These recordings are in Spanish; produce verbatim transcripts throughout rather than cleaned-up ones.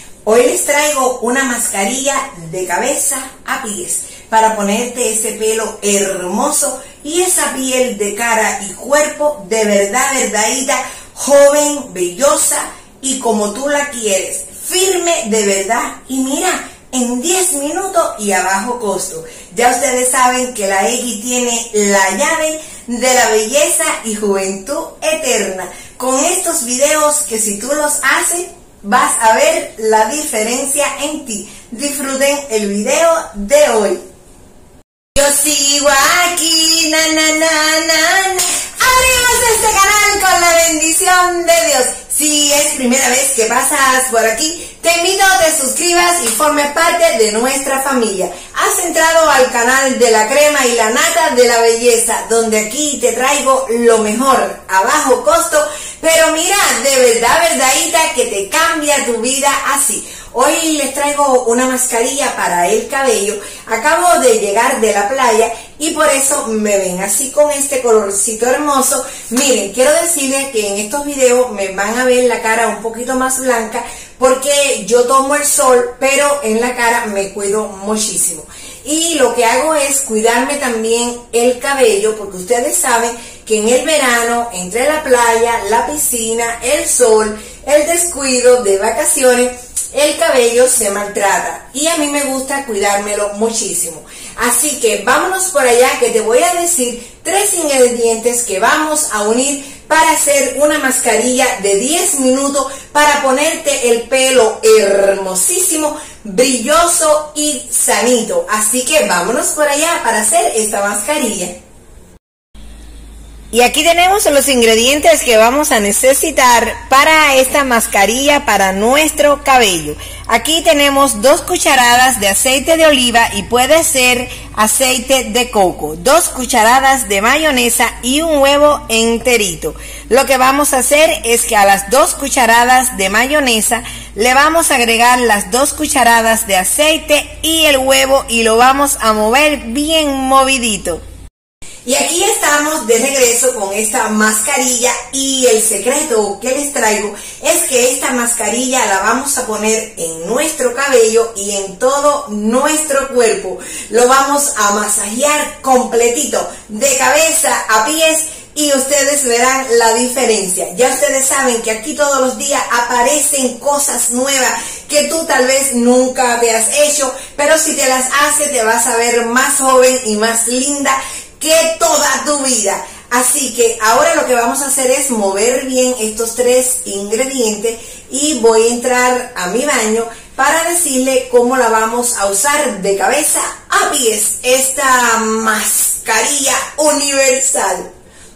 Hoy les traigo una mascarilla de cabeza a pies para ponerte ese pelo hermoso y esa piel de cara y cuerpo de verdad, verdadita, joven, brillosa y como tú la quieres, firme de verdad y mira, en diez minutos y a bajo costo. Ya ustedes saben que la X tiene la llave de la belleza y juventud eterna. Con estos videos que si tú los haces, vas a ver la diferencia en ti. Disfruten el video de hoy. Yo sigo aquí, na na na na na. Abrimos este canal con la bendición de Dios. Si es primera vez que pasas por aquí, te invito a que te suscribas y formes parte de nuestra familia. Has entrado al canal de la crema y la nata de la belleza, donde aquí te traigo lo mejor a bajo costo, pero mira, de verdad, verdadita, que te cambia tu vida así. Hoy les traigo una mascarilla para el cabello. Acabo de llegar de la playa y por eso me ven así con este colorcito hermoso. Miren, quiero decirles que en estos videos me van a ver la cara un poquito más blanca porque yo tomo el sol, pero en la cara me cuido muchísimo. Y lo que hago es cuidarme también el cabello, porque ustedes saben que en el verano, entre la playa, la piscina, el sol, el descuido de vacaciones, el cabello se maltrata y a mí me gusta cuidármelo muchísimo. Así que vámonos por allá, que te voy a decir tres ingredientes que vamos a unir para hacer una mascarilla de diez minutos para ponerte el pelo hermosísimo, brilloso y sanito. Así que vámonos por allá para hacer esta mascarilla. Y aquí tenemos los ingredientes que vamos a necesitar para esta mascarilla para nuestro cabello. Aquí tenemos dos cucharadas de aceite de oliva y puede ser aceite de coco, dos cucharadas de mayonesa y un huevo enterito. Lo que vamos a hacer es que a las dos cucharadas de mayonesa le vamos a agregar las dos cucharadas de aceite y el huevo y lo vamos a mover bien movidito. Y aquí estamos de regreso con esta mascarilla y el secreto que les traigo es que esta mascarilla la vamos a poner en nuestro cabello y en todo nuestro cuerpo. Lo vamos a masajear completito, de cabeza a pies, y ustedes verán la diferencia. Ya ustedes saben que aquí todos los días aparecen cosas nuevas que tú tal vez nunca te has hecho, pero si te las haces te vas a ver más joven y más linda que toda tu vida. Así que ahora lo que vamos a hacer es mover bien estos tres ingredientes y voy a entrar a mi baño para decirle cómo la vamos a usar de cabeza a pies, esta mascarilla universal.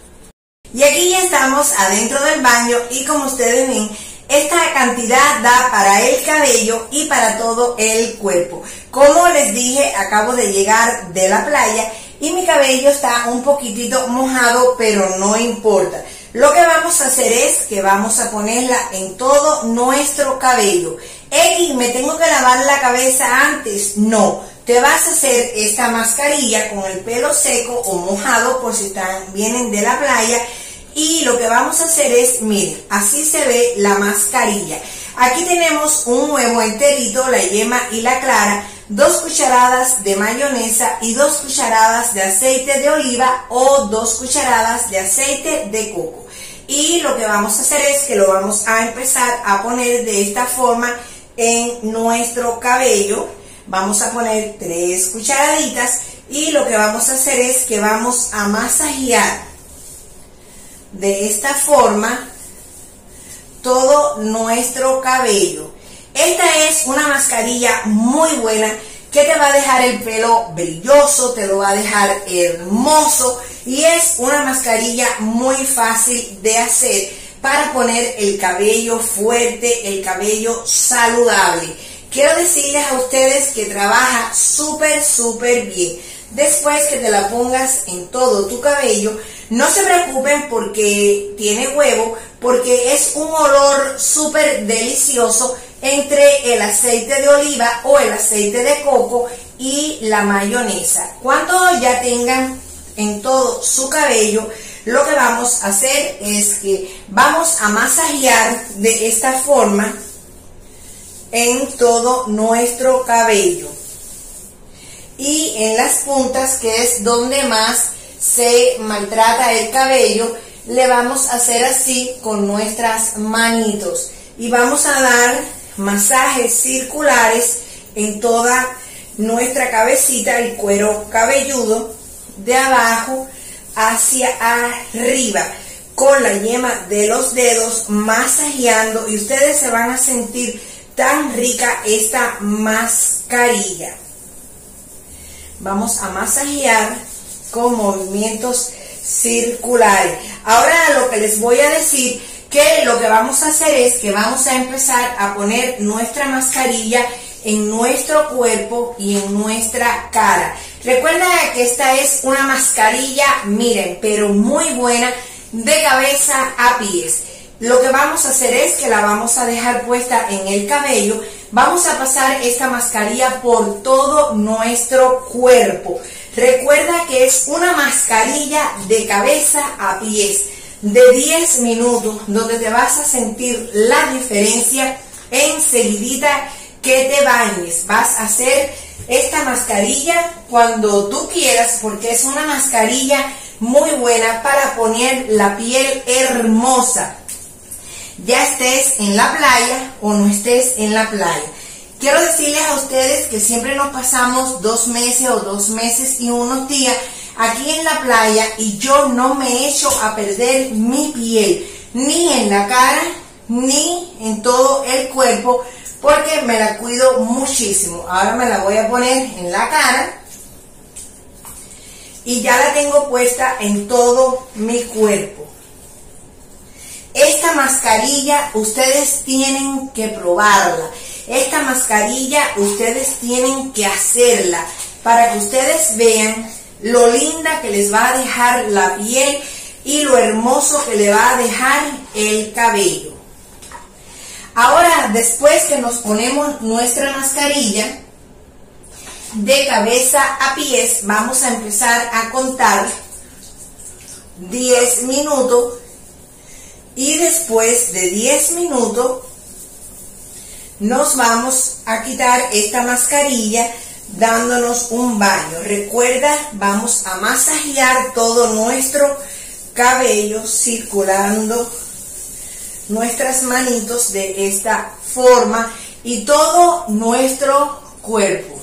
Y aquí ya estamos adentro del baño y como ustedes ven, esta cantidad da para el cabello y para todo el cuerpo. Como les dije, acabo de llegar de la playa y mi cabello está un poquitito mojado, pero no importa. Lo que vamos a hacer es que vamos a ponerla en todo nuestro cabello. X, ¿me tengo que lavar la cabeza antes? No, te vas a hacer esta mascarilla con el pelo seco o mojado por si están, vienen de la playa. Y lo que vamos a hacer es, miren, así se ve la mascarilla. Aquí tenemos un huevo enterito, la yema y la clara, dos cucharadas de mayonesa y dos cucharadas de aceite de oliva o dos cucharadas de aceite de coco. Y lo que vamos a hacer es que lo vamos a empezar a poner de esta forma en nuestro cabello. Vamos a poner tres cucharaditas y lo que vamos a hacer es que vamos a masajear de esta forma todo nuestro cabello. Esta es una mascarilla muy buena que te va a dejar el pelo brilloso, te lo va a dejar hermoso y es una mascarilla muy fácil de hacer para poner el cabello fuerte, el cabello saludable. Quiero decirles a ustedes que trabaja súper, súper bien. Después que te la pongas en todo tu cabello, no se preocupen porque tiene huevo, porque es un olor súper delicioso entre el aceite de oliva o el aceite de coco y la mayonesa. Cuando ya tengan en todo su cabello, lo que vamos a hacer es que vamos a masajear de esta forma en todo nuestro cabello. Y en las puntas, que es donde más se maltrata el cabello, le vamos a hacer así con nuestras manitos. Y vamos a dar masajes circulares en toda nuestra cabecita, el cuero cabelludo, de abajo hacia arriba, con la yema de los dedos masajeando, y ustedes se van a sentir tan rica esta mascarilla. Vamos a masajear con movimientos circulares. Ahora lo que les voy a decir, que lo que vamos a hacer es que vamos a empezar a poner nuestra mascarilla en nuestro cuerpo y en nuestra cara. Recuerda que esta es una mascarilla, miren, pero muy buena, de cabeza a pies. Lo que vamos a hacer es que la vamos a dejar puesta en el cabello. Vamos a pasar esta mascarilla por todo nuestro cuerpo. Recuerda que es una mascarilla de cabeza a pies de diez minutos, donde te vas a sentir la diferencia enseguidita que te bañes. Vas a hacer esta mascarilla cuando tú quieras, porque es una mascarilla muy buena para poner la piel hermosa, ya estés en la playa o no estés en la playa. Quiero decirles a ustedes que siempre nos pasamos dos meses o dos meses y unos días aquí en la playa, y yo no me echo a perder mi piel, ni en la cara, ni en todo el cuerpo, porque me la cuido muchísimo. Ahora me la voy a poner en la cara y ya la tengo puesta en todo mi cuerpo. Esta mascarilla ustedes tienen que probarla. Esta mascarilla ustedes tienen que hacerla para que ustedes vean lo linda que les va a dejar la piel y lo hermoso que le va a dejar el cabello. Ahora, después que nos ponemos nuestra mascarilla de cabeza a pies, vamos a empezar a contar diez minutos, y después de diez minutos nos vamos a quitar esta mascarilla dándonos un baño. Recuerda, vamos a masajear todo nuestro cabello circulando nuestras manitos de esta forma y todo nuestro cuerpo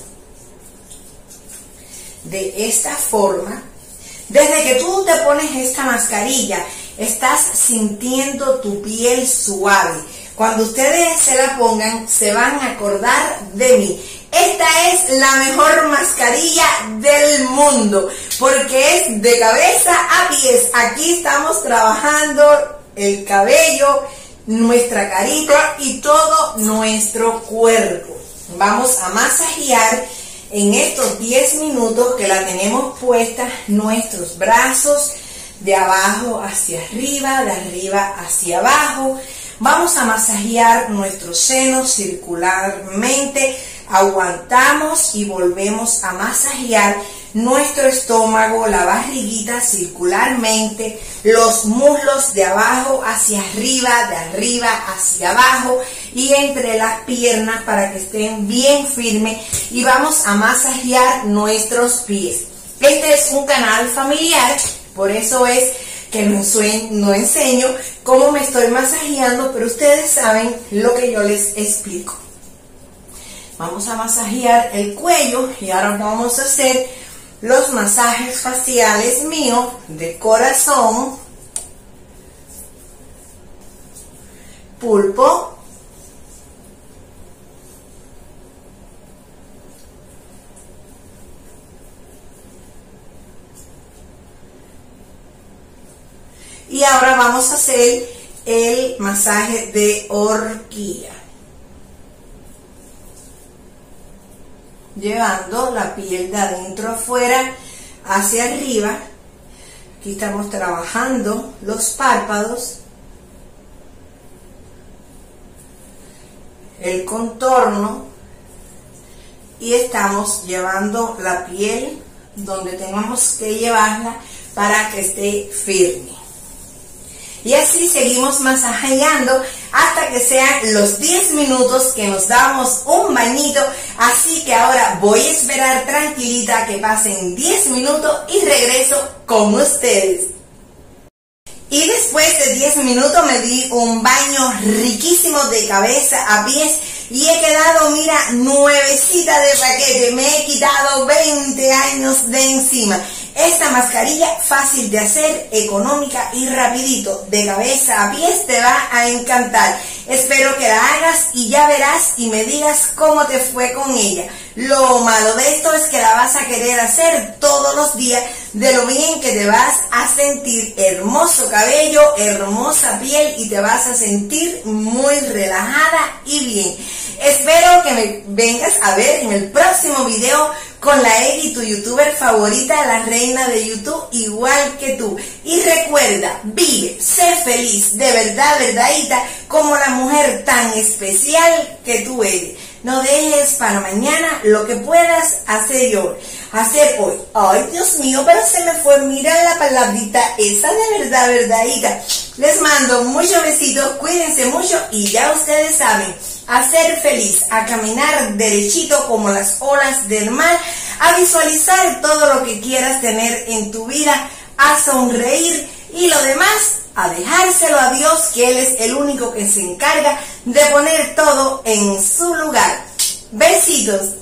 de esta forma. Desde que tú te pones esta mascarilla, estás sintiendo tu piel suave. Cuando ustedes se la pongan, se van a acordar de mí. Esta es la mejor mascarilla del mundo, porque es de cabeza a pies. Aquí estamos trabajando el cabello, nuestra carita y todo nuestro cuerpo. Vamos a masajear en estos diez minutos que la tenemos puesta nuestros brazos de abajo hacia arriba, de arriba hacia abajo. Vamos a masajear nuestros senos circularmente. Aguantamos y volvemos a masajear nuestro estómago, la barriguita circularmente, los muslos de abajo hacia arriba, de arriba hacia abajo y entre las piernas para que estén bien firmes, y vamos a masajear nuestros pies. Este es un canal familiar, por eso es que no, no enseño cómo me estoy masajeando, pero ustedes saben lo que yo les explico. Vamos a masajear el cuello y ahora vamos a hacer los masajes faciales míos de corazón, pulpo, y ahora vamos a hacer el masaje de horquilla, llevando la piel de adentro afuera hacia arriba. Aquí estamos trabajando los párpados, el contorno, y estamos llevando la piel donde tenemos que llevarla para que esté firme. Y así seguimos masajeando hasta que sean los diez minutos que nos damos un bañito. Así que ahora voy a esperar tranquilita que pasen diez minutos y regreso con ustedes. Y después de diez minutos me di un baño riquísimo de cabeza a pies y he quedado, mira, nuevecita de paquete. Me he quitado veinte años de encima. Esta mascarilla fácil de hacer, económica y rapidito, de cabeza a pies, te va a encantar. Espero que la hagas y ya verás y me digas cómo te fue con ella. Lo malo de esto es que la vas a querer hacer todos los días, de lo bien que te vas a sentir. Hermoso cabello, hermosa piel y te vas a sentir muy relajada y bien. Espero que me vengas a ver en el próximo video con la Eggy, tu youtuber favorita, la reina de YouTube, igual que tú. Y recuerda, vive, sé feliz, de verdad, verdadita, como la mujer tan especial que tú eres. No dejes para mañana lo que puedas hacer hoy. Hacer hoy. Ay, Dios mío, pero se me fue. Mira la palabrita esa, de verdad, verdadita. Les mando muchos besitos, cuídense mucho y ya ustedes saben, a ser feliz, a caminar derechito como las olas del mar, a visualizar todo lo que quieras tener en tu vida, a sonreír y lo demás a dejárselo a Dios, que Él es el único que se encarga de poner todo en su lugar. Besitos.